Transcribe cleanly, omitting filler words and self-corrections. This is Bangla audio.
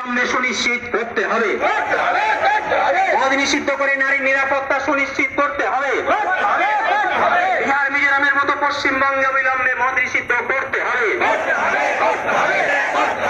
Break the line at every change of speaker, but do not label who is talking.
সুনিশ্চিত করতে হবে। মদ নিষিদ্ধ করে নারীর নিরাপত্তা সুনিশ্চিত করতে হবে। বিহার মিজোরামের মতো পশ্চিমবঙ্গে অবিলম্বে মদ নিষিদ্ধ করতে হবে।